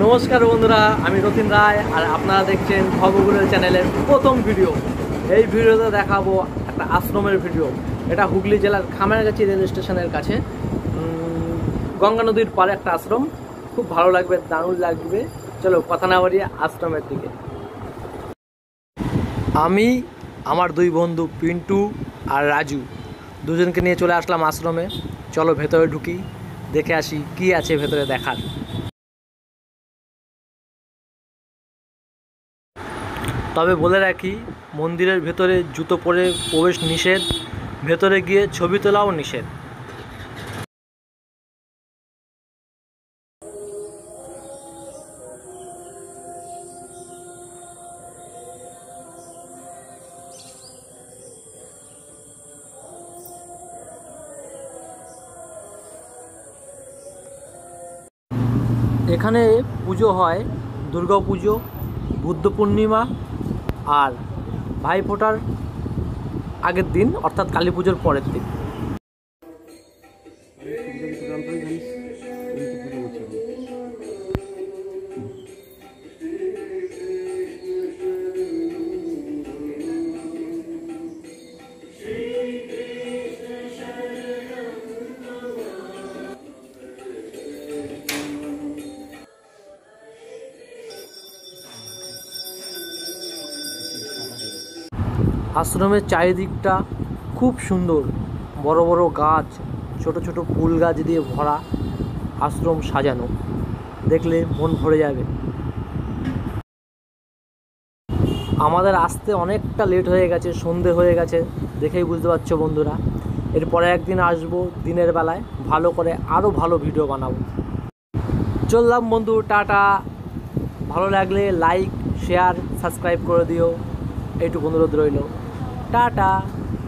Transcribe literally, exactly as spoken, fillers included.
নমস্কার বন্ধুরা, আমি রতিন রায় আর আপনারা দেখছেন ভবগুলের চ্যানেলের প্রথম ভিডিও। এই ভিডিওতে দেখাবো একটা আশ্রমের ভিডিও। এটা হুগলি জেলার খামারগাছি রেল স্টেশনের কাছে গঙ্গা নদীর পাড়ে একটা আশ্রম। খুব ভালো লাগবে, দারুণ লাগবে। চলো কথা না বাড়িয়ে আশ্রমের দিকে। আমি আমার দুই বন্ধু পিন্টু আর রাজু দুজনকে নিয়ে চলে আসলাম আশ্রমে। চলো ভেতরে ঢুকি, দেখে আসি কি আছে ভেতরে দেখার। তবে বলে রাখি, মন্দিরের ভেতরে জুতো পরে প্রবেশ নিষেধ, ভেতরে গিয়ে ছবি তোলাও নিষেধ। এখানে পুজো হয় দুর্গা পুজো, বুদ্ধ পূর্ণিমা আর ভাইফোঁটার আগের দিন, অর্থাৎ কালী পুজোর পরের দিন। আশ্রমের চারিদিকটা খুব সুন্দর, বড় বড় গাছ, ছোট ছোট ফুল গাছ দিয়ে ভরা আশ্রম সাজানো, দেখলে মন ভরে যাবে। আমাদের আসতে অনেকটা লেট হয়ে গেছে, সন্ধে হয়ে গেছে, দেখেই বুঝতে পারছো বন্ধুরা। এরপরে একদিন আসবো দিনের বেলায়, ভালো করে আরও ভালো ভিডিও বানাবো। চললাম বন্ধু, টাটা। ভালো লাগলে লাইক, শেয়ার, সাবস্ক্রাইব করে দিও, এইটুকু অনুরোধ রইল। টাটা।